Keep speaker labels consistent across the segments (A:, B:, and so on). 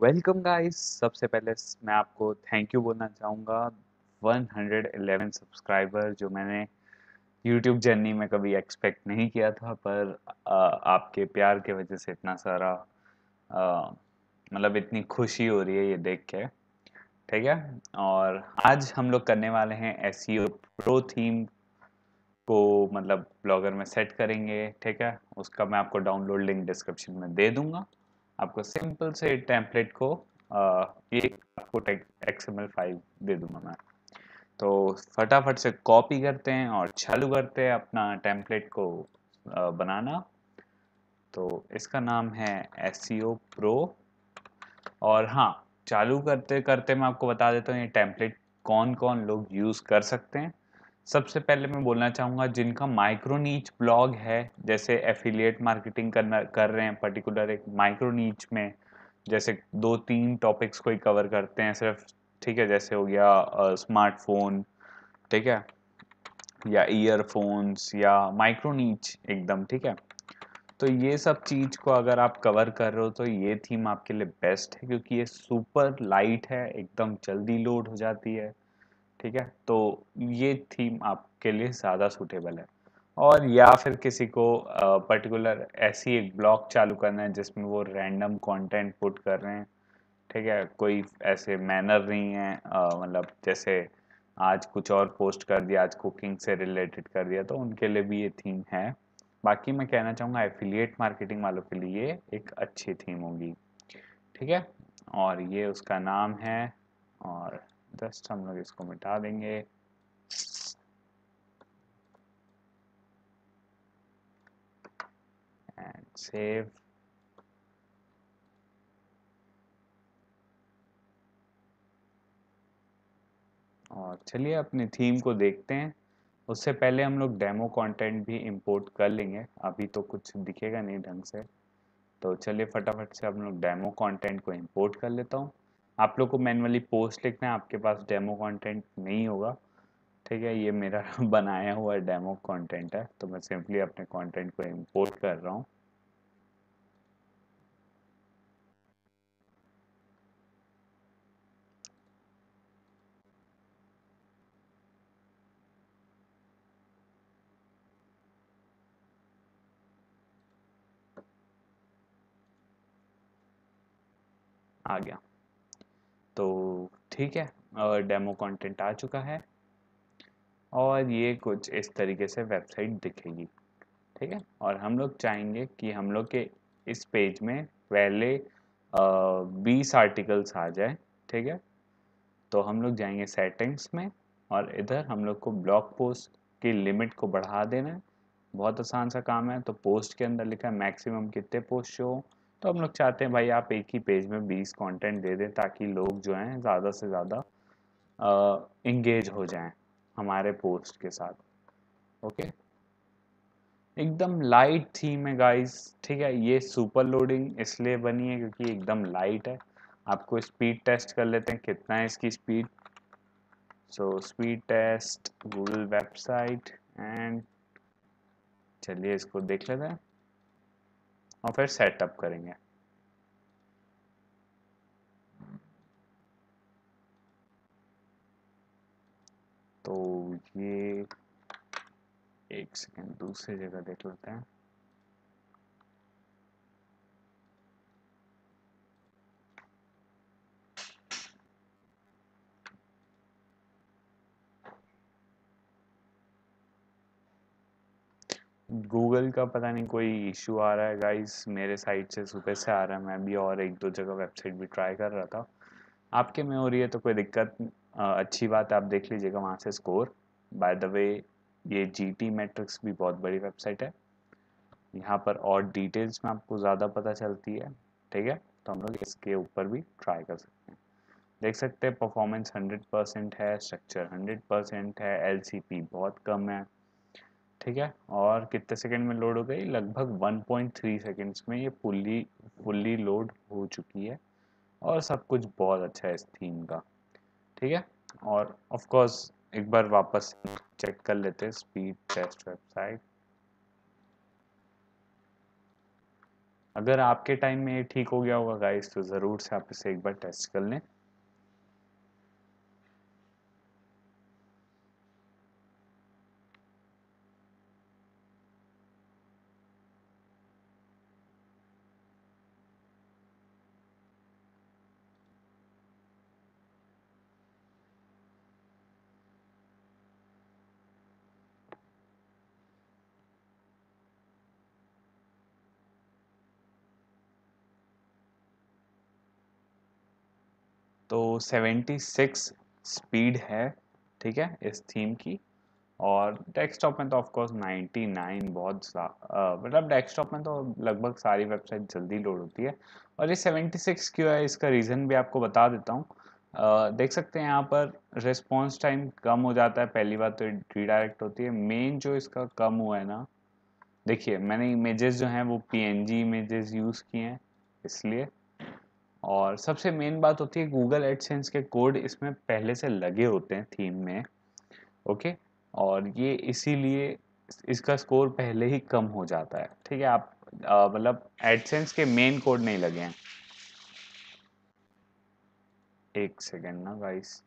A: Welcome guys. सबसे पहले मैं आपको थैंक यू बोलना चाहूँगा। 111 सब्सक्राइबर जो मैंने यूट्यूब जर्नी में कभी एक्सपेक्ट नहीं किया था, पर आपके प्यार की वजह से इतना सारा मतलब इतनी खुशी हो रही है ये देख के। ठीक है। और आज हम लोग करने वाले हैं एसईओ प्रो थीम को, मतलब ब्लॉगर में सेट करेंगे। ठीक है। उसका मैं आपको डाउनलोड लिंक डिस्क्रिप्शन में दे दूंगा। आपको सिंपल से टेम्पलेट को एक आपको एक्सएमएल फाइल दे दूंगा मैं। तो फटाफट से कॉपी करते हैं और चालू करते हैं अपना टेम्पलेट को बनाना। तो इसका नाम है एसईओ प्रो। और हाँ, चालू करते करते मैं आपको बता देता हूँ ये टेम्पलेट कौन कौन लोग यूज़ कर सकते हैं। सबसे पहले मैं बोलना चाहूँगा जिनका माइक्रो नीच ब्लॉग है, जैसे एफिलिएट मार्केटिंग करना कर रहे हैं पर्टिकुलर एक माइक्रो नीच में, जैसे 2-3 टॉपिक्स को ही कवर करते हैं सिर्फ। ठीक है। जैसे हो गया स्मार्टफोन, ठीक है, या ईयरफोन्स या माइक्रो नीच एकदम। ठीक है। तो ये सब चीज को अगर आप कवर कर रहे हो तो ये थीम आपके लिए बेस्ट है, क्योंकि ये सुपर लाइट है, एकदम जल्दी लोड हो जाती है। ठीक है। तो ये थीम आपके लिए ज़्यादा सूटेबल है। और या फिर किसी को पर्टिकुलर ऐसी एक ब्लॉग चालू करना है जिसमें वो रैंडम कंटेंट पुट कर रहे हैं। ठीक है। कोई ऐसे मैनर नहीं है, मतलब जैसे आज कुछ और पोस्ट कर दिया, आज कुकिंग से रिलेटेड कर दिया, तो उनके लिए भी ये थीम है। बाकी मैं कहना चाहूँगा एफिलिएट मार्केटिंग वालों के लिए एक अच्छी थीम होगी। ठीक है। और ये उसका नाम है। और जस्ट हम लोग इसको मिटा देंगे। And save. और चलिए अपनी थीम को देखते हैं। उससे पहले हम लोग डेमो कंटेंट भी इंपोर्ट कर लेंगे, अभी तो कुछ दिखेगा नहीं ढंग से। तो चलिए फटाफट से हम लोग डेमो कंटेंट को इंपोर्ट कर लेता हूँ। आप लोग को मैनुअली पोस्ट लिखना है, आपके पास डेमो कंटेंट नहीं होगा। ठीक है। ये मेरा बनाया हुआ डेमो कंटेंट है, तो मैं सिंपली अपने कंटेंट को इंपोर्ट कर रहा हूँ। आ गया। तो ठीक है, डेमो कंटेंट आ चुका है और ये कुछ इस तरीके से वेबसाइट दिखेगी। ठीक है। और हम लोग चाहेंगे कि हम लोग के इस पेज में पहले 20 आर्टिकल्स आ जाए। ठीक है। तो हम लोग जाएंगे सेटिंग्स में और इधर हम लोग को ब्लॉग पोस्ट की लिमिट को बढ़ा देना है। बहुत आसान सा काम है। तो पोस्ट के अंदर लिखा है मैक्सिमम कितने पोस्ट शो हो। तो हम लोग चाहते हैं भाई आप एक ही पेज में 20 कंटेंट दे दें, ताकि लोग जो हैं ज़्यादा से ज़्यादा इंगेज हो जाएं हमारे पोस्ट के साथ। ओके। एकदम लाइट थीम है गाइस। ठीक है। ये सुपर लोडिंग इसलिए बनी है क्योंकि एकदम लाइट है। आपको स्पीड टेस्ट कर लेते हैं कितना है इसकी speed. So speed test Google website and चलिए इसको देख लेते हैं और फिर सेटअप करेंगे। तो ये एक सेकंड दूसरी जगह देख लेते हैं। गूगल का पता नहीं कोई इशू आ रहा है गाइस, मेरे साइड से सुबह से आ रहा है। मैं भी और एक दो जगह वेबसाइट भी ट्राई कर रहा था। आपके में हो रही है तो कोई दिक्कत, अच्छी बात है, आप देख लीजिएगा वहाँ से स्कोर। बाय द वे ये जीटी मैट्रिक्स भी बहुत बड़ी वेबसाइट है। यहाँ पर और डिटेल्स में आपको ज़्यादा पता चलती है। ठीक है। तो हम लोग इसके ऊपर भी ट्राई कर सकते हैं। देख सकते हैं परफॉर्मेंस 100% है, स्ट्रक्चर 100% है, एलसीपी बहुत कम है। ठीक है। और कितने सेकंड में लोड हो गई, लगभग 1.3 सेकंड्स में ये फुल्ली फुल्ली लोड हो चुकी है। और सब कुछ बहुत अच्छा है इस थीम का। ठीक है। और ऑफ कोर्स एक बार वापस चेक कर लेते हैं स्पीड टेस्ट वेबसाइट। अगर आपके टाइम में ये ठीक हो गया होगा गाइस तो ज़रूर से आप इसे एक बार टेस्ट कर लें। तो 76 स्पीड है, ठीक है, इस थीम की। और डेस्कटॉप में तो ऑफ कोर्स 99 बहुत मतलब डेस्कटॉप में तो लगभग सारी वेबसाइट जल्दी लोड होती है। और ये 76 क्यों है, इसका रीज़न भी आपको बता देता हूँ। देख सकते हैं यहाँ पर रिस्पॉन्स टाइम कम हो जाता है, पहली बात तो रीडायरेक्ट होती है। मेन जो इसका कम हुआ है ना, देखिए मैंने इमेजेस जो हैं वो पीएनजी इमेजेस यूज़ किए हैं इसलिए। और सबसे मेन बात होती है गूगल एडसेंस के कोड इसमें पहले से लगे होते हैं थीम में, ओके। और ये इसीलिए इसका स्कोर पहले ही कम हो जाता है, ठीक है। आप मतलब एडसेंस के मेन कोड नहीं लगे हैं। एक सेकेंड ना गाइस,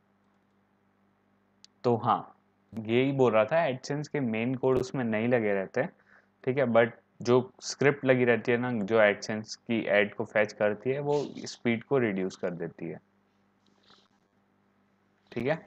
A: तो हाँ, यही बोल रहा था, एडसेंस के मेन कोड उसमें नहीं लगे रहते हैं, ठीक है। बट जो स्क्रिप्ट लगी रहती है ना, जो एडसेंस की एड को फैच करती है, वो स्पीड को रिड्यूस कर देती है, ठीक है।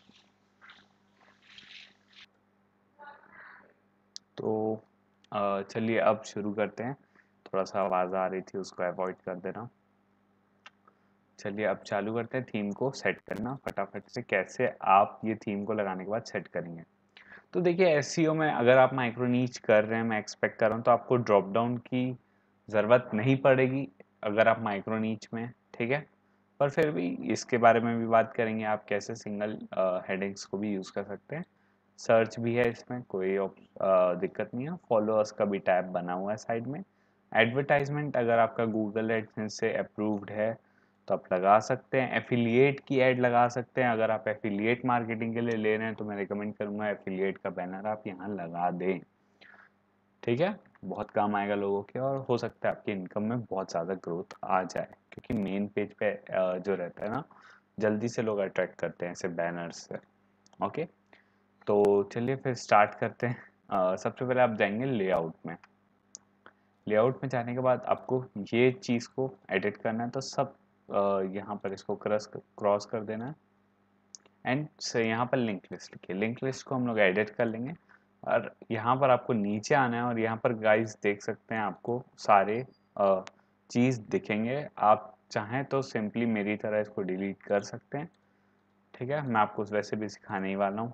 A: तो चलिए अब शुरू करते हैं। थोड़ा सा आवाज़ आ रही थी, उसको अवॉइड कर देना। चलिए अब चालू करते हैं थीम को सेट करना फटाफट से। कैसे आप ये थीम को लगाने के बाद सेट करेंगे, तो देखिए एसईओ में अगर आप माइक्रो नीच कर रहे हैं, मैं एक्सपेक्ट कर रहा हूँ, तो आपको ड्रॉप डाउन की ज़रूरत नहीं पड़ेगी अगर आप माइक्रो नीच में, ठीक है। पर फिर भी इसके बारे में भी बात करेंगे, आप कैसे सिंगल हेडिंग्स को भी यूज़ कर सकते हैं। सर्च भी है इसमें, कोई दिक्कत नहीं है। फॉलोअर्स का भी टैब बना हुआ है साइड में। एडवर्टाइजमेंट अगर आपका गूगल एडसेंस से अप्रूव्ड है तो आप लगा सकते हैं। एफिलिएट की ऐड लगा सकते हैं, अगर आप एफिलिएट मार्केटिंग के लिए ले रहे हैं तो मैं रिकमेंड करूंगा एफिलिएट का बैनर आप यहाँ लगा दें, ठीक है। बहुत काम आएगा लोगों के, और हो सकता है आपकी इनकम में बहुत ज़्यादा ग्रोथ आ जाए, क्योंकि मेन पेज पे जो रहता है ना, जल्दी से लोग अट्रैक्ट करते हैं ऐसे बैनर्स से, ओके। तो चलिए फिर स्टार्ट करते हैं। सबसे पहले आप जाएंगे लेआउट में। लेआउट में जाने के बाद आपको ये चीज़ को एडिट करना है, तो सब यहाँ पर इसको क्रॉस कर देना है। एंड से यहाँ पर लिंक लिस्ट लिखिए, लिंक लिस्ट को हम लोग एडिट कर लेंगे। और यहाँ पर आपको नीचे आना है, और यहाँ पर गाइस देख सकते हैं आपको सारे चीज़ दिखेंगे। आप चाहें तो सिंपली मेरी तरह इसको डिलीट कर सकते हैं, ठीक है। मैं आपको वैसे भी सिखाने ही वाला हूँ।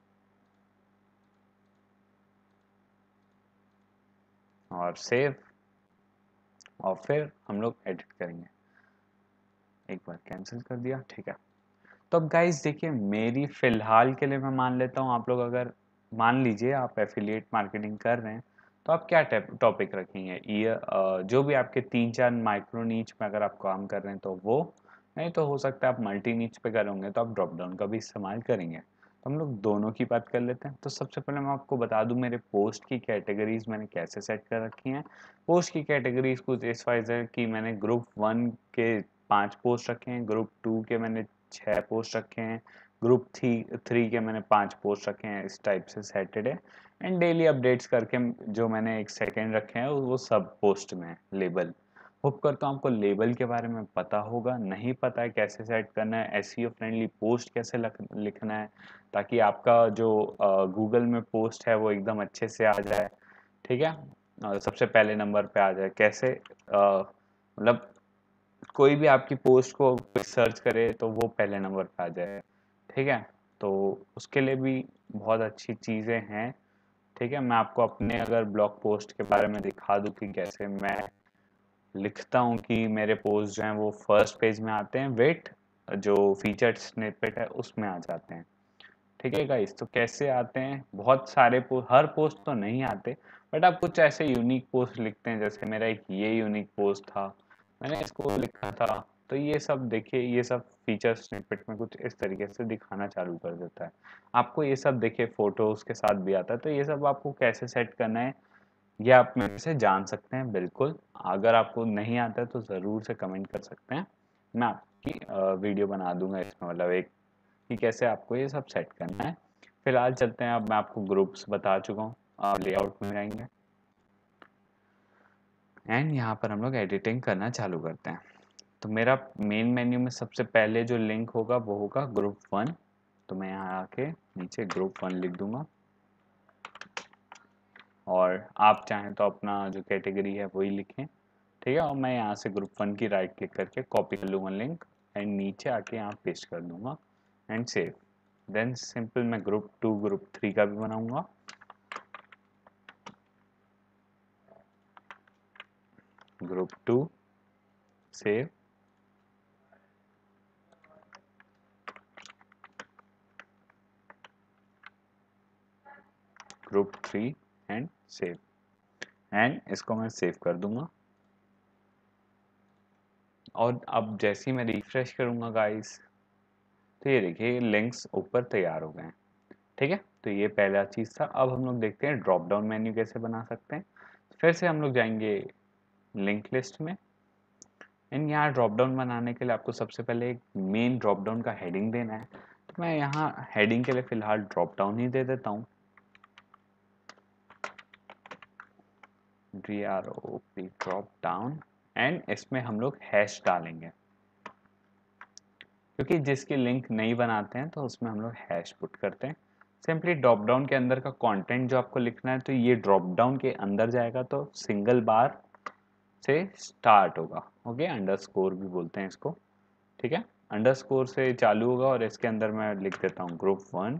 A: और सेव, और फिर हम लोग एडिट करेंगे। एक बार कैंसिल कर दिया, ठीक है। तो अब गाइस देखिए, मेरी फिलहाल के लिए मैं मान लेता हूँ, आप लोग अगर मान लीजिए आप एफिलिएट मार्केटिंग कर रहे हैं, तो आप क्या टॉपिक रखेंगे, ये जो भी आपके 3-4 माइक्रो नीच में अगर आप काम कर रहे हैं तो वो, नहीं तो हो सकता है आप मल्टी नीच पे करोगे तो आप ड्रॉप डाउन का भी इस्तेमाल करेंगे। तो हम लोग दोनों की बात कर लेते हैं। तो सबसे पहले मैं आपको बता दूं मेरे पोस्ट की कैटेगरीज मैंने कैसे सेट कर रखी हैं। पोस्ट की कैटेगरीज कुछ इस वाइज है कि मैंने ग्रुप 1 के 5 पोस्ट रखे हैं, ग्रुप 2 के मैंने 6 पोस्ट रखे हैं, ग्रुप 3 के मैंने 5 पोस्ट रखे हैं, इस टाइप से सेटेड है। एंड डेली अपडेट्स करके जो मैंने एक सेकेंड रखे हैं वो सब पोस्ट में है। लेबल, होप करता हूँ आपको लेबल के बारे में पता होगा। नहीं पता है कैसे सेट करना है, एसईओ फ्रेंडली पोस्ट कैसे लिखना है, ताकि आपका जो गूगल में पोस्ट है वो एकदम अच्छे से आ जाए, ठीक है। सबसे पहले नंबर पे आ जाए, कैसे मतलब कोई भी आपकी पोस्ट को सर्च करे तो वो पहले नंबर पे आ जाए, ठीक है। तो उसके लिए भी बहुत अच्छी चीज़ें हैं, ठीक है। मैं आपको अपने अगर ब्लॉग पोस्ट के बारे में दिखा दूं कि कैसे मैं लिखता हूँ कि मेरे पोस्ट जो हैं वो फर्स्ट पेज में आते हैं, वेट जो फीचर्ड स्निपेट है उसमें आ जाते हैं, ठीक है गाइस। तो कैसे आते हैं, बहुत सारे पोस्ट, हर पोस्ट तो नहीं आते, बट आप कुछ ऐसे यूनिक पोस्ट लिखते हैं। जैसे मेरा एक ये यूनिक पोस्ट था, मैंने इसको लिखा था, तो ये सब देखिए, ये सब फीचर स्निपेट में कुछ इस तरीके से दिखाना चालू कर देता है। आपको ये सब देखिए फोटोज के साथ भी आता है। तो ये सब आपको कैसे सेट करना है, ये आप मेरे से जान सकते हैं बिल्कुल। अगर आपको नहीं आता है तो ज़रूर से कमेंट कर सकते हैं, मैं आपकी वीडियो बना दूंगा इसमें, मतलब एक कि कैसे आपको ये सब सेट करना है। फिलहाल चलते हैं, अब मैं आपको ग्रुप्स बता चुका हूँ, आप लेआउट में जाएंगे एंड यहाँ पर हम लोग एडिटिंग करना चालू करते हैं। तो मेरा मेन मेन्यू में सबसे पहले जो लिंक होगा वो होगा ग्रुप 1। तो मैं यहाँ आके नीचे ग्रुप 1 लिख दूंगा, और आप चाहें तो अपना जो कैटेगरी है वही लिखें, ठीक है। और मैं यहाँ से ग्रुप 1 की राइट क्लिक करके कॉपी कर लूँगा लिंक, एंड नीचे आके यहाँ पेस्ट कर दूंगा एंड सेव। देन सिंपल मैं ग्रुप 2 ग्रुप 3 का भी बनाऊंगा। Group 2 save, group 3 and save, and इसको मैं सेव कर दूंगा। और अब जैसे ही मैं रिफ्रेश करूंगा गाइस, तो ये देखिए लिंक्स ऊपर तैयार हो गए हैं, ठीक है। तो ये पहला चीज़ था। अब हम लोग देखते हैं ड्रॉप डाउन मेन्यू कैसे बना सकते हैं। फिर से हम लोग जाएंगे लिंक लिस्ट में, एंड यहाँ ड्रॉप डाउन बनाने के लिए आपको सबसे पहले एक मेन ड्रॉप डाउन का हेडिंग देना है। तो मैं यहाँ हेडिंग के लिए फिलहाल ड्रॉप डाउन ही दे देता हूँ, DROP ड्रॉप डाउन, एंड इसमें हम लोग हैश डालेंगे, क्योंकि जिसकी लिंक नहीं बनाते हैं तो उसमें हम लोग हैश पुट करते हैं। सिंपली ड्रॉप डाउन के अंदर का कंटेंट जो आपको लिखना है, तो ये ड्रॉप डाउन के अंदर जाएगा, तो सिंगल बार से स्टार्ट होगा, ओके। अंडरस्कोर भी बोलते हैं इसको, ठीक है। अंडरस्कोर से चालू होगा, और इसके अंदर मैं लिख देता हूँ ग्रुप 1,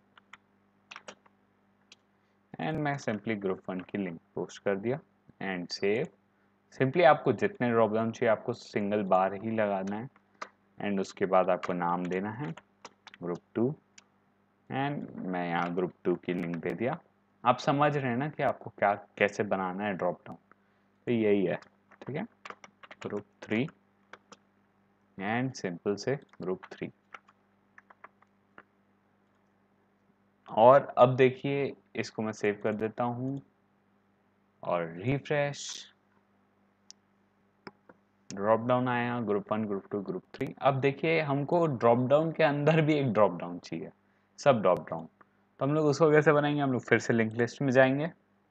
A: एंड मैं सिंपली ग्रुप 1 की लिंक पोस्ट कर दिया एंड सेव। सिंपली आपको जितने ड्रॉप डाउन चाहिए आपको सिंगल बार ही लगाना है, एंड उसके बाद आपको नाम देना है ग्रुप 2, एंड मैं यहाँ ग्रुप 2 की लिंक दे दिया। आप समझ रहे हैं ना कि आपको क्या कैसे बनाना है ड्रॉप डाउन, तो यही है, ठीक है। ग्रुप 3 एंड सिंपल से ग्रुप 3। और अब देखिए इसको मैं सेव कर देता हूँ और रिफ्रेश, ड्रॉप डाउन आया ग्रुप 1 ग्रुप 2 ग्रुप 3। अब देखिए हमको ड्रॉप डाउन के अंदर भी एक ड्रॉप डाउन चाहिए, सब ड्रॉप डाउन। तो हम लोग उसको कैसे बनाएंगे, हम लोग फिर से लिंक लिस्ट में जाएंगे,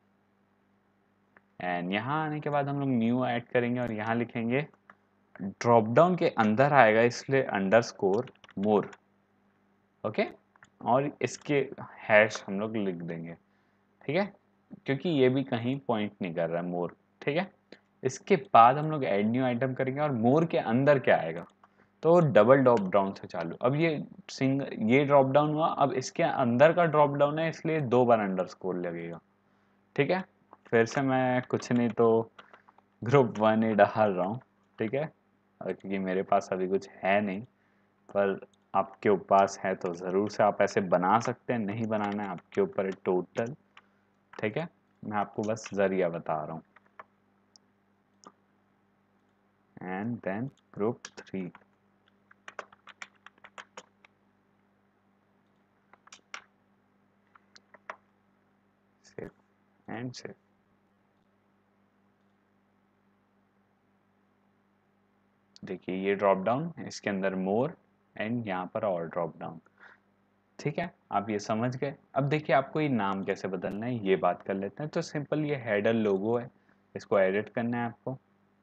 A: एंड यहाँ आने के बाद हम लोग न्यू ऐड करेंगे, और यहाँ लिखेंगे ड्रॉप डाउन के अंदर आएगा इसलिए अंडरस्कोर मोर, ओके। और इसके हैश हम लोग लिख देंगे, ठीक है, क्योंकि ये भी कहीं पॉइंट नहीं कर रहा है मोर, ठीक है। इसके बाद हम लोग ऐड न्यू आइटम करेंगे, और मोर के अंदर क्या आएगा, तो डबल ड्रॉप डाउन से चालू। अब ये ड्रॉप डाउन हुआ, अब इसके अंदर का ड्रॉप डाउन है इसलिए 2 बार अंडरस्कोर लगेगा, ठीक है। फिर से मैं कुछ नहीं तो ग्रुप 1 ही डाल रहा हूँ, ठीक है, क्योंकि मेरे पास अभी कुछ है नहीं, पर आपके पास है तो ज़रूर से आप ऐसे बना सकते हैं, नहीं बनाना है आपके ऊपर है टोटल, ठीक है। मैं आपको बस जरिया बता रहा हूँ, and then group 3, save and save. देखिए ये ड्रॉप डाउन, इसके अंदर मोर, एंड यहाँ पर और ड्रॉप डाउन, ठीक है। आप ये समझ गए। अब देखिए आपको ये नाम कैसे बदलना है ये बात कर लेते हैं। तो सिंपल ये हेडर लोगो है, इसको एडिट करना है आपको,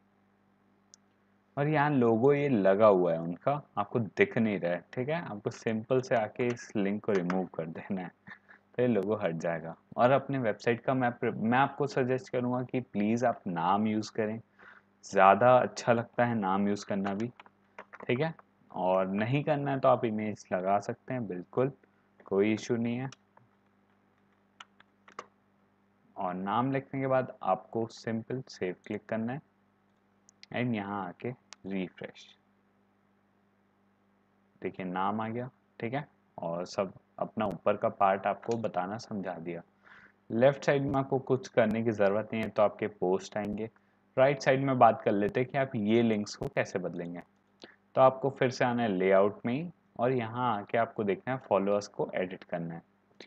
A: और यहाँ लोगो ये लगा हुआ है उनका, आपको दिख नहीं रहा है, ठीक है। आपको सिंपल से आके इस लिंक को रिमूव कर देना है, तो ये लोगो हट जाएगा। और अपने वेबसाइट का मैं आपको सजेस्ट करूँगा कि प्लीज़ आप नाम यूज़ करें, ज़्यादा अच्छा लगता है नाम यूज़ करना भी, ठीक है। और नहीं करना है तो आप इमेज लगा सकते हैं, बिल्कुल कोई इशू नहीं है। और नाम लिखने के बाद आपको सिंपल सेव क्लिक करना है, एंड यहाँ आके रिफ्रेश, देखिए नाम आ गया, ठीक है। और सब अपना ऊपर का पार्ट आपको बताना समझा दिया। लेफ्ट साइड में आपको कुछ करने की ज़रूरत नहीं है, तो आपके पोस्ट आएंगे। राइट साइड में बात कर लेते हैं कि आप ये लिंक्स को कैसे बदलेंगे। तो आपको फिर से आना है लेआउट में ही, और यहाँ आके आपको देखना है फॉलोअर्स को एडिट करना है।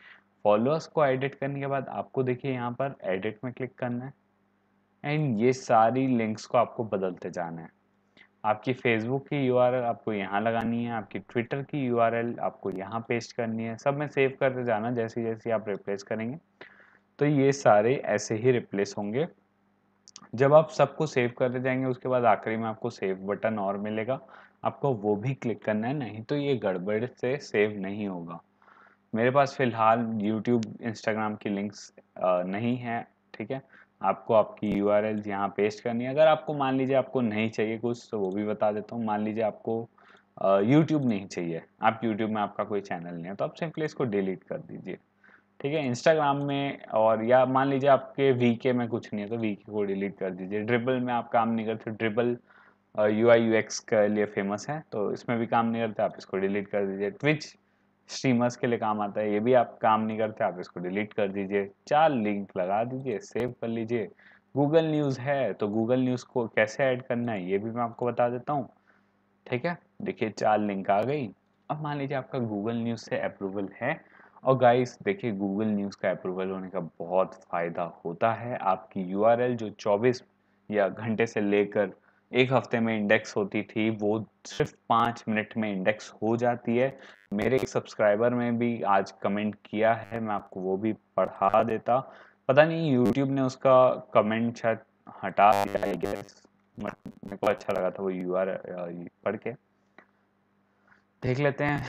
A: फॉलोअर्स को एडिट करने के बाद आपको देखिए यहाँ पर एडिट में क्लिक करना है एंड ये सारी लिंक्स को आपको बदलते जाना है। आपकी फेसबुक की यूआरएल आपको यहाँ लगानी है, आपकी ट्विटर की यूआरएल आपको यहाँ पेस्ट करनी है, सब में सेव करते जाना जैसे जैसे आप रिप्लेस करेंगे तो ये सारे ऐसे ही रिप्लेस होंगे। जब आप सबको सेव करते जाएंगे उसके बाद आखिरी में आपको सेव बटन और मिलेगा, आपको वो भी क्लिक करना है, नहीं तो ये गड़बड़ से सेव नहीं होगा। मेरे पास फिलहाल यूट्यूब इंस्टाग्राम की लिंक्स नहीं है, ठीक है। आपको आपकी यूआरएल यहाँ पेस्ट करनी है। अगर आपको मान लीजिए आपको नहीं चाहिए कुछ तो वो भी बता देता हूँ। मान लीजिए आपको यूट्यूब नहीं चाहिए, आप यूट्यूब में आपका कोई चैनल नहीं है तो आप सिंपली इसको डिलीट कर दीजिए, ठीक है। इंस्टाग्राम में और या मान लीजिए आपके वीके में कुछ नहीं है तो वीके को डिलीट कर दीजिए। ड्रिबल में आप काम नहीं करते, ड्रिबल यूआई यूएक्स के लिए फेमस है तो इसमें भी काम नहीं करते, आप इसको डिलीट कर दीजिए। ट्विच स्ट्रीमर्स के लिए काम आता है, ये भी आप काम नहीं करते, आप इसको डिलीट कर दीजिए। 4 लिंक लगा दीजिए, सेव कर लीजिए। गूगल न्यूज़ है तो गूगल न्यूज़ को कैसे ऐड करना है ये भी मैं आपको बता देता हूँ, ठीक है। देखिए 4 लिंक आ गई। अब मान लीजिए आपका गूगल न्यूज़ से अप्रूवल है और गाइस देखिए गूगल न्यूज़ का अप्रूवल होने का बहुत फ़ायदा होता है। आपकी यूआरएल जो 24 या घंटे से लेकर एक हफ्ते में इंडेक्स होती थी वो सिर्फ 5 मिनट में इंडेक्स हो जाती है। मेरे एक सब्सक्राइबर में भी आज कमेंट किया है, मैं आपको वो भी पढ़ा देता। पता नहीं यूट्यूब ने उसका कमेंट शायद हटा दिया है गैस, मेरे को अच्छा लगा था वो पढ़ के देख लेते हैं।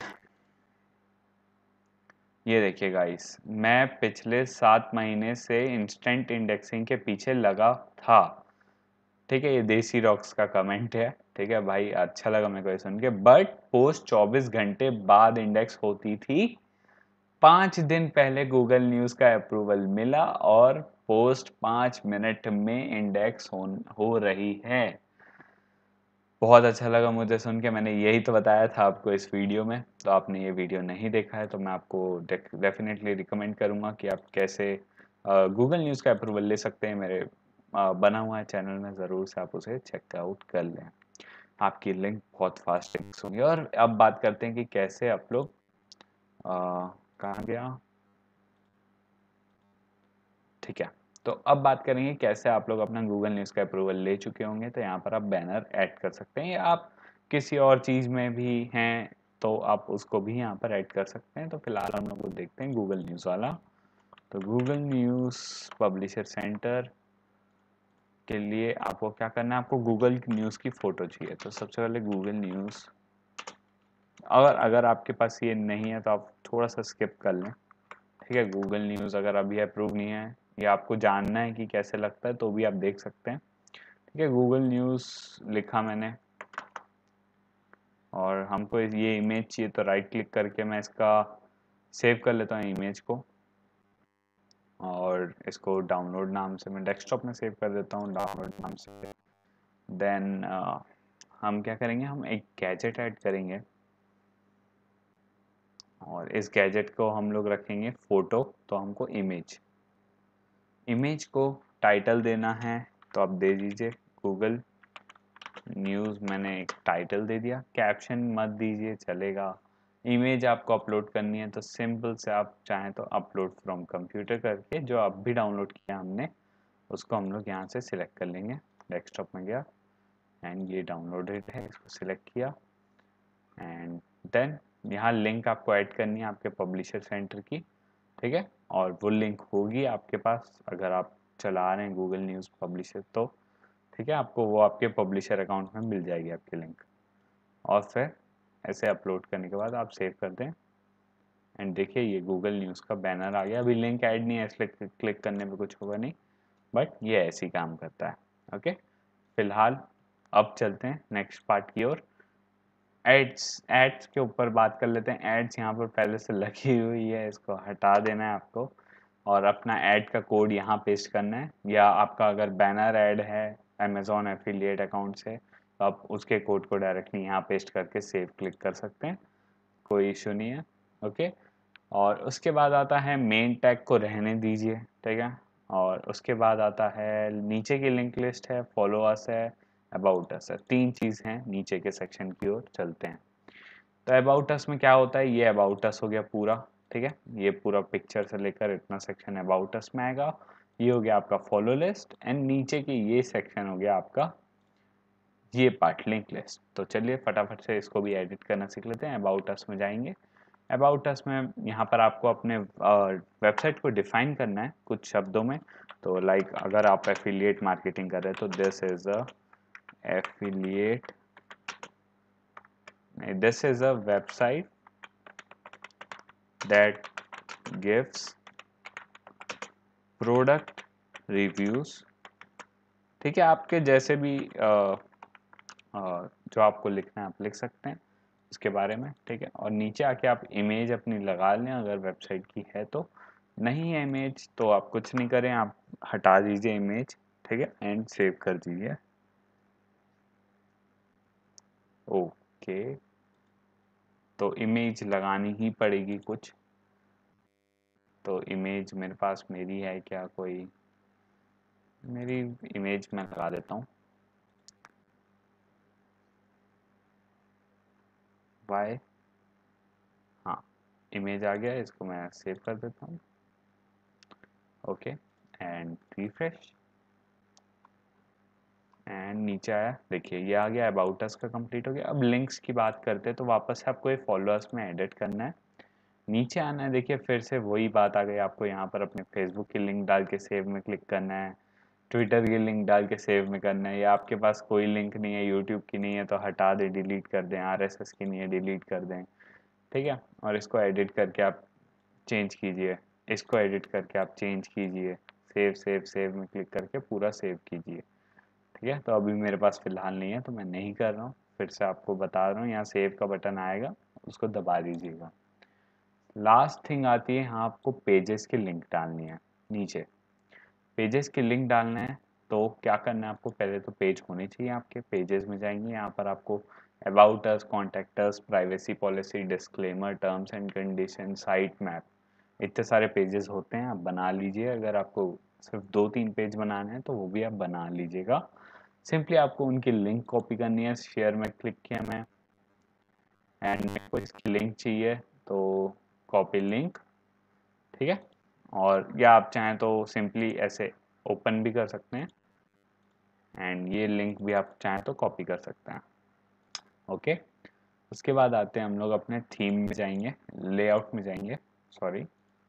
A: ये देखिए गाइस, मैं पिछले 7 महीने से इंस्टेंट इंडेक्सिंग के पीछे लगा था, ठीक है। ये देसी रॉक्स का कमेंट है, ठीक है भाई, अच्छा लगा मेरे को ये सुन के। बट पोस्ट 24 घंटे बाद इंडेक्स होती थी, 5 दिन पहले गूगल न्यूज का अप्रूवल मिला और पोस्ट 5 मिनट में इंडेक्स हो रही है। बहुत अच्छा लगा मुझे सुन के, मैंने यही तो बताया था आपको इस वीडियो में। तो आपने ये वीडियो नहीं देखा है तो मैं आपको डेफिनेटली रिकमेंड करूंगा कि आप कैसे गूगल न्यूज़ का अप्रूवल ले सकते हैं। मेरे बना हुआ है चैनल में, ज़रूर से आप उसे चेकआउट कर लें। आपकी लिंक बहुत फास्ट लिंक्स होंगी। और अब बात करते हैं कि कैसे आप लोग कहाँ गया, ठीक है। तो अब बात करेंगे कैसे आप लोग अपना गूगल न्यूज़ का अप्रूवल ले चुके होंगे तो यहाँ पर आप बैनर ऐड कर सकते हैं, या आप किसी और चीज़ में भी हैं तो आप उसको भी यहाँ पर ऐड कर सकते हैं। तो फिलहाल हम लोग देखते हैं गूगल न्यूज़ वाला। तो गूगल न्यूज़ पब्लिशर सेंटर के लिए आपको क्या करना है, आपको गूगल न्यूज़ की फ़ोटो चाहिए। तो सबसे पहले गूगल न्यूज़, और अगर आपके पास ये नहीं है तो आप थोड़ा सा स्किप कर लें, ठीक है। गूगल न्यूज़ अगर अभी अप्रूव नहीं है या आपको जानना है कि कैसे लगता है तो भी आप देख सकते हैं, ठीक है। गूगल न्यूज़ लिखा मैंने और हमको ये इमेज चाहिए तो राइट क्लिक करके मैं इसका सेव कर लेता हूँ इमेज को, और इसको डाउनलोड नाम से मैं डेस्कटॉप में सेव कर देता हूँ, डाउनलोड नाम से। देन हम क्या करेंगे, हम एक गैजेट ऐड करेंगे और इस गैजेट को हम लोग रखेंगे फ़ोटो। तो हमको इमेज को टाइटल देना है तो आप दे दीजिए गूगल न्यूज़, मैंने एक टाइटल दे दिया, कैप्शन मत दीजिए चलेगा। इमेज आपको अपलोड करनी है तो सिंपल से आप चाहें तो अपलोड फ्रॉम कंप्यूटर करके जो अब भी डाउनलोड किया हमने उसको हम लोग यहाँ से सिलेक्ट कर लेंगे। डेस्कटॉप में गया एंड ये डाउनलोडेड है, इसको सिलेक्ट किया एंड देन यहाँ लिंक आपको ऐड करनी है आपके पब्लिशर सेंटर की, ठीक है। और वो लिंक होगी आपके पास अगर आप चला रहे हैं गूगल न्यूज़ पब्लिशर तो, ठीक है। आपको वो आपके पब्लिशर अकाउंट में मिल जाएगी आपकी लिंक, और फिर ऐसे अपलोड करने के बाद आप सेव कर दें एंड देखिए ये गूगल न्यूज़ का बैनर आ गया। अभी लिंक ऐड नहीं है इसलिए क्लिक करने में कुछ होगा नहीं, बट ये ऐसे ही काम करता है, ओके। फिलहाल अब चलते हैं नेक्स्ट पार्ट की ओर। एड्स के ऊपर बात कर लेते हैं। एड्स यहाँ पर पहले से लगी हुई है, इसको हटा देना है आपको और अपना ऐड का कोड यहाँ पेस्ट करना है, या आपका अगर बैनर ऐड है अमेजोन एफिलिएट अकाउंट से तो आप उसके कोड को डायरेक्टली यहाँ पेस्ट करके सेव क्लिक कर सकते हैं, कोई इशू नहीं है, ओके। और उसके बाद आता है मेन टैग को रहने दीजिए, ठीक है। और उसके बाद आता है नीचे की लिंक लिस्ट है, फॉलो अस है, अबाउट अस है, 3 चीज़ हैं। नीचे के सेक्शन की ओर चलते हैं। तो अबाउट अस में क्या होता है, ये अबाउट अस हो गया पूरा, ठीक है, ये पूरा पिक्चर से लेकर इतना सेक्शन अबाउट अस में आएगा। ये हो गया आपका फॉलो लिस्ट एंड नीचे की ये सेक्शन हो गया आपका ये पार्ट लिंक लिस्ट। तो चलिए फटाफट से इसको भी एडिट करना सीख लेते हैं। अबाउट अस में जाएंगे। अबाउट अस में यहाँ पर आपको अपने वेबसाइट को डिफाइन करना है कुछ शब्दों में। तो लाइक अगर आप एफिलिएट मार्केटिंग कर रहे हैं तो this is a website that gives product reviews. ठीक है, आपके जैसे भी जो आपको लिखना है आप लिख सकते हैं इसके बारे में। ठीक है, और नीचे आके आप इमेज अपनी लगा लें अगर वेबसाइट की है तो। नहीं है इमेज तो आप कुछ नहीं करें, आप हटा दीजिए इमेज। ठीक है, एंड सेव कर दीजिए। ओके, तो इमेज लगानी ही पड़ेगी कुछ। तो इमेज मेरे पास मेरी है क्या कोई? मेरी इमेज मैं लगा देता हूँ। वाई, हाँ इमेज आ गया, इसको मैं सेव कर देता हूँ। ओके एंड रिफ्रेश एंड नीचे आया, देखिए ये आ गया। अबाउट अस का कंप्लीट हो गया। अब लिंक्स की बात करते हैं तो वापस से आपको ये फॉलोअर्स में एडिट करना है। नीचे आना है, देखिए फिर से वही बात आ गई। आपको यहाँ पर अपने फेसबुक की लिंक डाल के सेव में क्लिक करना है, ट्विटर की लिंक डाल के सेव में करना है, या आपके पास कोई लिंक नहीं है, यूट्यूब की नहीं है तो हटा दें, डिलीट कर दें, आरएसएस की नहीं है डिलीट कर दें। ठीक है, और इसको एडिट करके आप चेंज कीजिए, इसको एडिट करके आप चेंज कीजिए, सेव सेव सेव में क्लिक करके पूरा सेव कीजिए। ठीक है, तो अभी मेरे पास फिलहाल नहीं है तो मैं नहीं कर रहा हूँ। फिर से आपको बता रहा हूँ, यहाँ सेव का बटन आएगा, उसको दबा दीजिएगा। लास्ट थिंग आती है, यहाँ आपको पेजेस की लिंक डालनी है। नीचे पेजेस की लिंक डालना है तो क्या करना है आपको, पहले तो पेज होने चाहिए आपके। पेजेस में जाएंगे, यहाँ पर आपको about us, contact us, privacy policy, disclaimer, terms and condition, site map, इतने सारे पेजेस होते हैं। आप बना लीजिए। अगर आपको सिर्फ 2-3 पेज बनाने हैं तो वो भी आप बना लीजिएगा। सिंपली आपको उनकी लिंक कॉपी करनी है। शेयर में क्लिक किया मैं एंड मेरे को इसकी लिंक चाहिए तो कॉपी लिंक। ठीक है, और या आप चाहें तो सिंपली ऐसे ओपन भी कर सकते हैं एंड ये लिंक भी आप चाहें तो कॉपी कर सकते हैं। ओके, उसके बाद आते हैं हम लोग अपने थीम में जाएंगे, लेआउट में जाएंगे, सॉरी,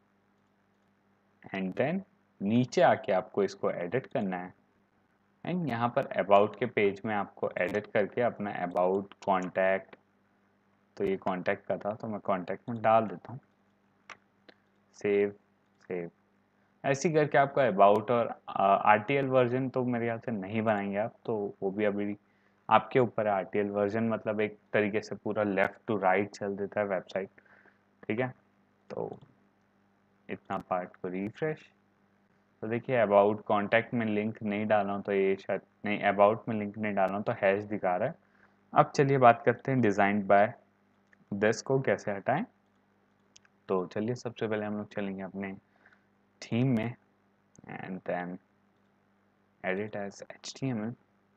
A: एंड देन नीचे आके आपको इसको एडिट करना है एंड यहाँ पर अबाउट के पेज में आपको एडिट करके अपना अबाउट कॉन्टैक्ट, तो ये कॉन्टैक्ट का था तो मैं कॉन्टैक्ट में डाल देता हूँ। सेव सेव ऐसी करके आपका अबाउट और आरटीएल वर्जन तो मेरे ख्याल से नहीं बनाएंगे आप, तो वो भी अभी आपके ऊपर है। आरटीएल वर्जन मतलब एक तरीके से पूरा लेफ्ट टू राइट चल देता है वेबसाइट। ठीक है, तो इतना पार्ट को रिफ्रेश। तो देखिए अबाउट कॉन्टैक्ट में लिंक नहीं डाला हूँ तो ये शायद नहीं, अबाउट में लिंक नहीं डाला हूँ तो हैश दिखा रहा है। अब चलिए बात करते हैं डिजाइन बाय दिस को कैसे हटाएं। तो चलिए सबसे पहले हम लोग चलेंगे अपने थीम में and then edit as HTML।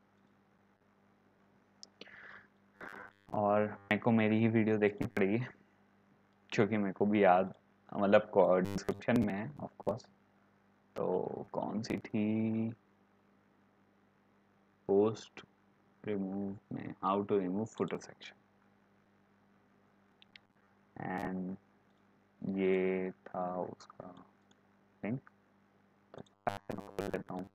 A: और मेरे को मेरी ही वीडियो देखनी पड़ेगी क्योंकि मेरे को भी याद, मतलब डिस्क्रिप्शन में है ऑफ कोर्स। तो कौन सी थी, पोस्ट रिमूव में how to remove photo section, and ये था उसका लिंक। तो खोल लेता हूँ।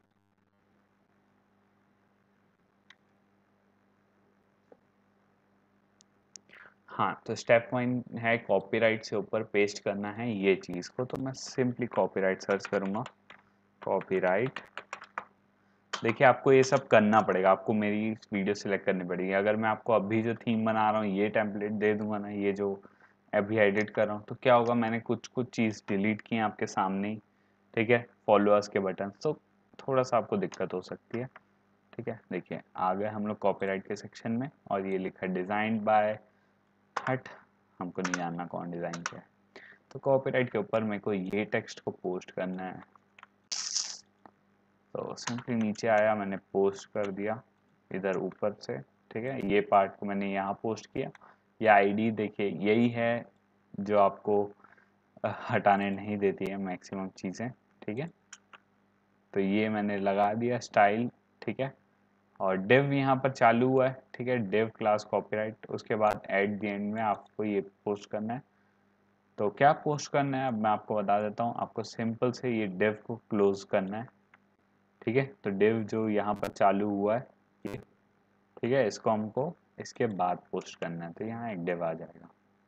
A: हाँ, तो स्टेप 1 है कॉपीराइट से ऊपर पेस्ट करना है ये चीज़ को। तो मैं सिंपली कॉपीराइट सर्च करूँगा, कॉपीराइट। देखिए आपको ये सब करना पड़ेगा, आपको मेरी वीडियो सिलेक्ट करनी पड़ेगी। अगर मैं आपको अभी जो थीम बना रहा हूँ ये टेम्पलेट दे दूंगा ना, ये जो अभी एडिट कर रहा हूँ, तो क्या होगा, मैंने कुछ कुछ चीज़ डिलीट की हैं आपके सामने ही। ठीक है, फॉलोअर्स के बटन, तो थोड़ा सा आपको दिक्कत हो सकती है। ठीक है, देखिए आ गए हम लोग कॉपीराइट के सेक्शन में और ये लिखा डिज़ाइन बाय हट, हमको नहीं जानना कौन डिज़ाइन किया है। तो कॉपीराइट के ऊपर मेरे को ये टेक्स्ट को पोस्ट करना है। तो सिंपली नीचे आया, मैंने पोस्ट कर दिया इधर ऊपर से। ठीक है, ये पार्ट को मैंने यहाँ पोस्ट किया। ये आईडी देखिए यही है जो आपको हटाने नहीं देती है मैक्सिमम चीज़ें, ठीक है। तो ये मैंने लगा दिया स्टाइल, ठीक है। और डिव यहाँ पर चालू हुआ है, ठीक है, डिव क्लास कॉपीराइट। उसके बाद एट द एंड में आपको ये पोस्ट करना है। तो क्या पोस्ट करना है अब मैं आपको बता देता हूँ। आपको सिंपल से ये डिव को क्लोज करना है, ठीक है। तो डिव जो यहाँ पर चालू हुआ है ये, ठीक है, इसको हमको इसके बाद पोस्ट करना है। तो यहाँ एक डिव आ जाएगा,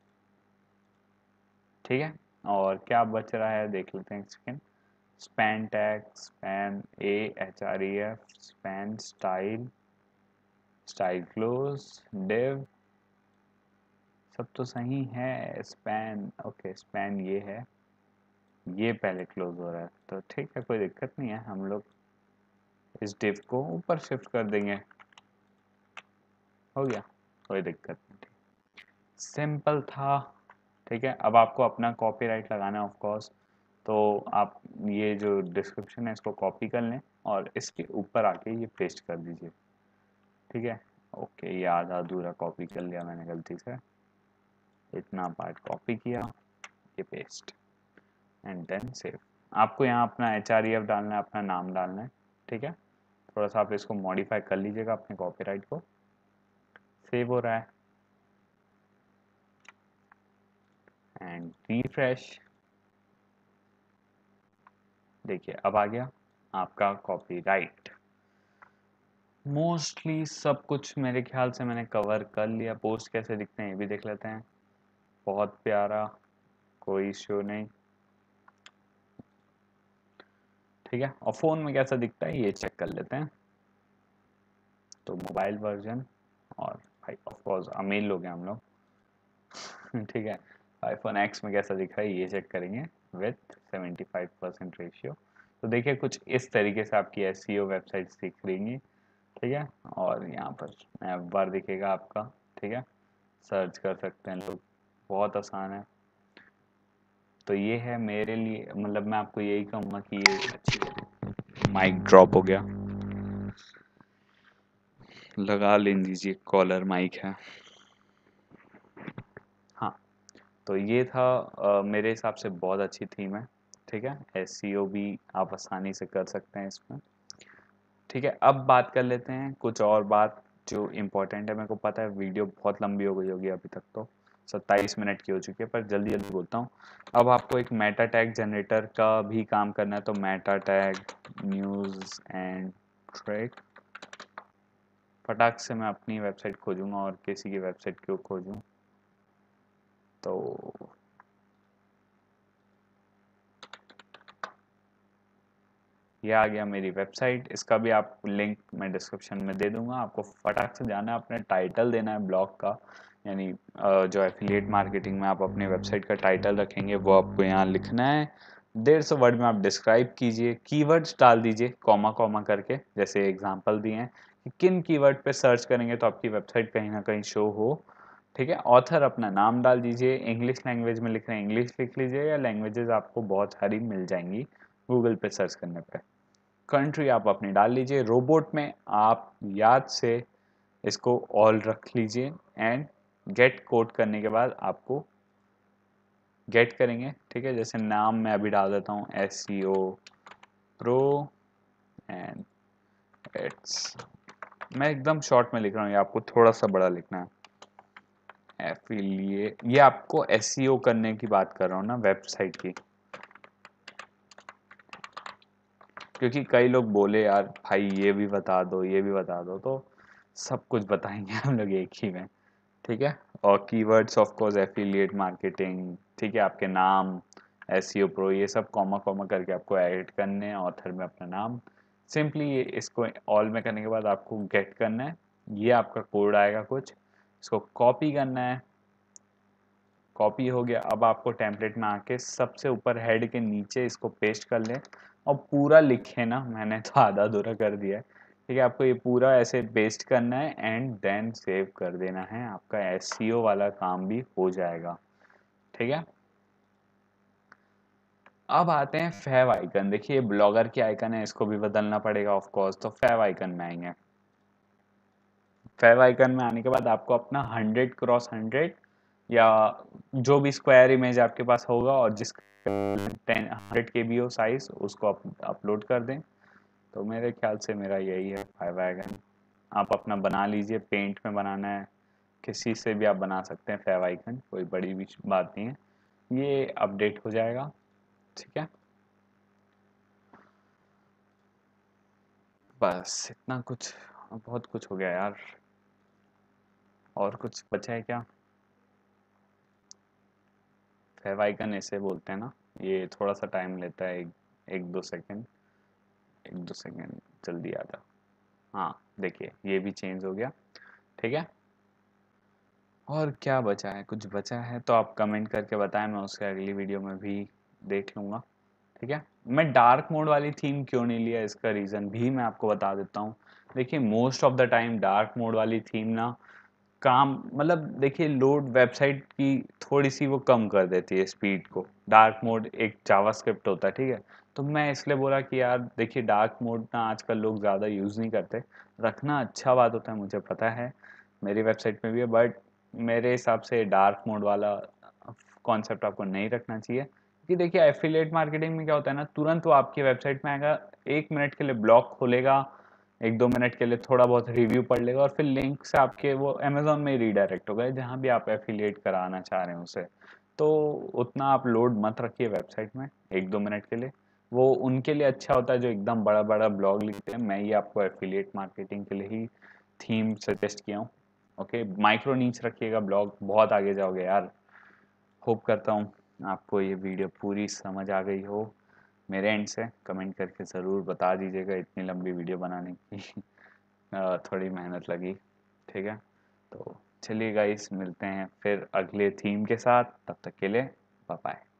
A: ठीक है। और क्या बच रहा है देख लेते हैं एक second. Span tag, span AHREF, span style, style close, div, सब तो सही है। स्पैन, ओके, स्पैन ये है, ये पहले क्लोज हो रहा है तो ठीक है, कोई दिक्कत नहीं है। हम लोग इस डिव को ऊपर शिफ्ट कर देंगे, हो गया, कोई दिक्कत नहीं। सिंपल था, ठीक है। अब आपको अपना कॉपीराइट लगाना है ऑफ कोर्स। तो आप ये जो डिस्क्रिप्शन है इसको कॉपी कर लें और इसके ऊपर आके ये पेस्ट कर दीजिए, ठीक है। ओके, ये आधा अधूरा कॉपी कर लिया मैंने गलती से, इतना पार्ट कॉपी किया, ये पेस्ट एंड देन सेव। आपको यहाँ अपना HREF डालना है, अपना नाम डालना है, ठीक है। थोड़ा सा आप इसको मॉडिफाई कर लीजिएगा अपने कॉपीराइट को। सेव हो रहा है एंड रिफ्रेश, देखिए अब आ गया आपका कॉपीराइट। मोस्टली सब कुछ मेरे ख्याल से मैंने कवर कर लिया। पोस्ट कैसे दिखते हैं ये भी देख लेते हैं। बहुत प्यारा, कोई इश्यू नहीं, ठीक है। और फोन में कैसा दिखता है ये चेक कर लेते हैं। तो मोबाइल वर्जन, और भाई ऑफ कोर्स अमीर लोग हैं हम लोग ठीक है। आईफोन X में कैसा दिख रहा है ये चेक करेंगे विथ 75% रेशियो। तो देखिए कुछ इस तरीके से आपकी SEO वेबसाइट दिख रही, ठीक है। और यहाँ पर ऐप बार दिखेगा आपका, ठीक है, सर्च कर सकते हैं लोग, बहुत आसान है। तो ये है मेरे लिए, मतलब मैं आपको यही कहूँगा कि ये अच्छी है। माइक ड्रॉप हो गया, लगा ले लीजिए, कॉलर माइक है। हाँ, तो ये था मेरे हिसाब से बहुत अच्छी थीम है, ठीक है। SEO भी आप आसानी से कर सकते हैं इसमें, ठीक है। अब बात कर लेते हैं कुछ और बात जो इम्पोर्टेंट है। मेरे को पता है वीडियो बहुत लंबी हो गई होगी, अभी तक तो 27 मिनट की हो चुकी है, पर जल्दी जल्दी बोलता हूँ। अब आपको एक मेटा टैग जनरेटर का भी काम करना है। तो meta tag news and track, फटाक से मैं अपनी वेबसाइट खोजूंगा और किसी की वेबसाइट क्यों खोजूं। तो ये आ गया मेरी वेबसाइट, इसका भी आप लिंक मैं डिस्क्रिप्शन में दे दूंगा। आपको फटाक से जाना है, अपने टाइटल देना है ब्लॉग का, यानी जो एफिलिएट मार्केटिंग में आप अपनी वेबसाइट का टाइटल रखेंगे वो आपको यहाँ लिखना है। 150 वर्ड में आप डिस्क्राइब कीजिए, कीवर्ड्स डाल दीजिए कॉमा कॉमा करके, जैसे एग्जांपल दिए हैं कि किन कीवर्ड पे सर्च करेंगे तो आपकी वेबसाइट कहीं ना कहीं शो हो, ठीक है। ऑथर अपना नाम डाल दीजिए, इंग्लिश लैंग्वेज में लिख रहे हैं इंग्लिश लिख लीजिए, या लैंग्वेजेस आपको बहुत सारी मिल जाएंगी गूगल पे सर्च करने पे। कंट्री आप अपनी डाल लीजिए। रोबोट में आप याद से इसको ऑल रख लीजिए एंड गेट कोड करने के बाद आपको गेट करेंगे, ठीक है। जैसे नाम मैं अभी डाल देता हूँ SEO प्रो एंड इट्स, मैं एकदम शॉर्ट में लिख रहा हूँ, ये आपको थोड़ा सा बड़ा लिखना है। एफिलिएट, ये आपको SEO करने की बात कर रहा हूँ ना वेबसाइट की, क्योंकि कई लोग बोले यार भाई ये भी बता दो ये भी बता दो, तो सब कुछ बताएंगे हम लोग एक ही में, ठीक है। और keywords of course affiliate marketing, ठीक है, आपके नाम SEO प्रो, ये सब कॉमा कॉमा करके आपको ऐड करने हैं, ऑथर में अपना नाम। सिंपली ये इसको ऑल में करने के बाद आपको गेट करना है, ये आपका कोड आएगा कुछ, इसको कॉपी करना है। कॉपी हो गया। अब आपको टेम्पलेट में आके सबसे ऊपर हेड के नीचे इसको पेस्ट कर लें और पूरा लिखे ना, मैंने तो आधा अधूरा कर दिया है, ठीक है। आपको ये पूरा ऐसे पेस्ट करना है एंड देन सेव कर देना है, आपका SEO वाला काम भी हो जाएगा, ठीक है। अब आते हैं फैव आइकन। देखिए ब्लॉगर की आइकन है, इसको भी बदलना पड़ेगा ऑफ कोर्स। तो फैव आइकन में आएंगे। फैव आइकन में आने के बाद आपको अपना 100 क्रॉस 100 या जो भी स्क्वायर इमेज आपके पास होगा और जिस 100 KB हो साइज, उसको अपलोड कर दें। तो मेरे ख्याल से मेरा यही है फेविकन। आप अपना बना लीजिए, पेंट में बनाना है, किसी से भी आप बना सकते हैं फेविकन, कोई बड़ी भी बात नहीं है। ये अपडेट हो जाएगा, ठीक है। बस इतना कुछ, बहुत कुछ हो गया यार। और कुछ बचा है क्या? फेविकन ऐसे बोलते हैं ना, ये थोड़ा सा टाइम लेता है, एक दो सेकंड, एक दो सेकंड जल्दी आता। हाँ देखिए, ये भी चेंज हो गया, ठीक है। और क्या बचा है? कुछ बचा है तो आप कमेंट करके बताएं, मैं उसके अगली वीडियो में भी देख लूँगा, ठीक है। मैं डार्क मोड वाली थीम क्यों नहीं लिया, इसका रीज़न भी मैं आपको बता देता हूँ। देखिए most of the time dark mode वाली थीम ना काम, मतलब देखिए लोड वेबसाइट की थोड़ी सी वो कम कर देती है स्पीड को। डार्क मोड एक जावास्क्रिप्ट होता है, ठीक है। तो मैं इसलिए बोला कि यार देखिए डार्क मोड ना आजकल लोग ज़्यादा यूज़ नहीं करते, रखना अच्छा बात होता है, मुझे पता है, मेरी वेबसाइट में भी है, बट मेरे हिसाब से डार्क मोड वाला कॉन्सेप्ट आपको नहीं रखना चाहिए। कि देखिए एफिलिएट मार्केटिंग में क्या होता है ना, तुरंत वो आपकी वेबसाइट में आएगा, 1 मिनट के लिए ब्लॉग खोलेगा, 1-2 मिनट के लिए थोड़ा बहुत रिव्यू पढ़ लेगा और फिर लिंक से आपके वो अमेजोन में ही रीडायरेक्ट हो गए जहाँ भी आप एफिलिएट कराना चाह रहे हैं उसे। तो उतना आप लोड मत रखिए वेबसाइट में 1-2 मिनट के लिए, वो उनके लिए अच्छा होता है जो एकदम बड़ा बड़ा ब्लॉग लिखते हैं। मैं ये आपको एफिलिएट मार्केटिंग के लिए ही थीम सजेस्ट किया हूँ। ओके, माइक्रो नीच रखिएगा, ब्लॉग बहुत आगे जाओगे यार। होप करता हूँ आपको ये वीडियो पूरी समझ आ गई हो। मेरे एंड से कमेंट करके ज़रूर बता दीजिएगा, इतनी लंबी वीडियो बनाने की थोड़ी मेहनत लगी, ठीक है। तो चलिए गाइस, मिलते हैं फिर अगले थीम के साथ, तब तक के लिए बाय बाय।